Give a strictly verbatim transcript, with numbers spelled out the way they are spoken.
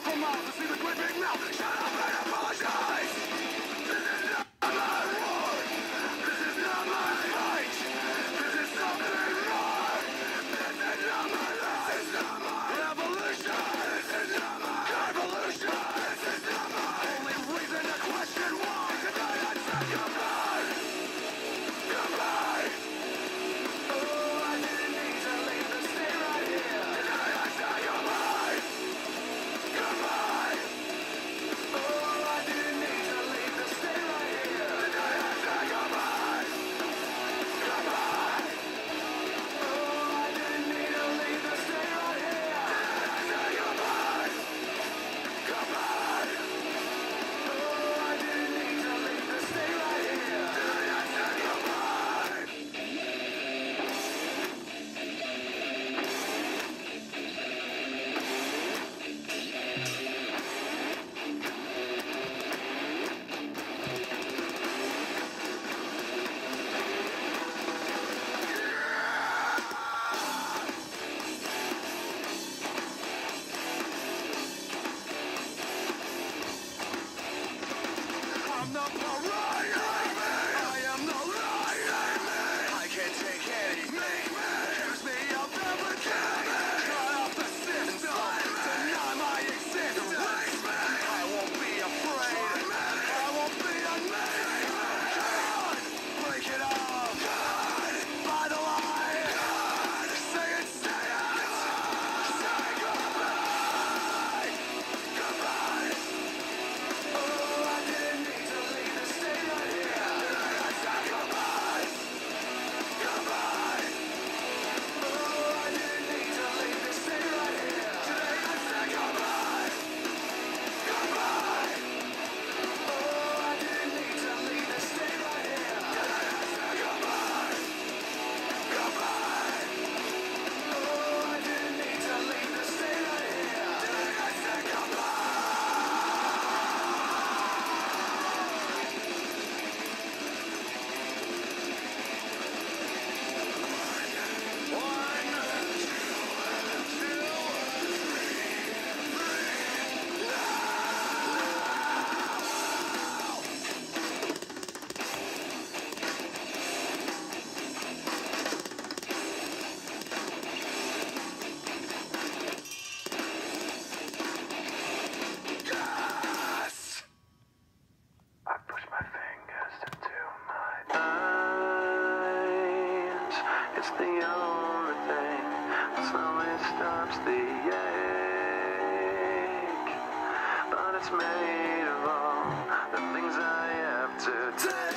from miles to see the great big mouth. Shut up and apologize. This is not my war. This is not my fight. This is something more. This is not my life. This is not my revolution. This is not my convolution. This is not my only reason to question why. Tonight I said goodbye. Goodbye. Oh, I didn't need to leave to stay right here. Tonight I said goodbye. Goodbye. Oh, I didn't need to leave to stay right here. Tonight I said goodbye. Goodbye. Oh, I didn't need to leave to stay right here. Tonight I said goodbye. Goodbye. Oh, I didn't need to leave to stay right here. Tonight I said goodbye. I'm the pariah. I am the lion. I can't take anything. Accuse me of everything. Cut off the system. Deny my existence. I won't be afraid. I won't be unmade. God, break it off. God, by the line. God, say it, say it. Say goodbye. Goodbye. Oh, I didn't need to leave to stay right here. I said goodbye. Goodbye. Oh, I didn't need to leave to stay right here. Today I said goodbye. Goodbye. Oh, I didn't need to leave to stay right here. Today I said goodbye. Goodbye. Oh, I didn't need to leave to stay right here. Today I said goodbye. Yes! I push my fingers into my eyes. It's the only thing that slowly stops the ache. But it's made of all the things I have to take.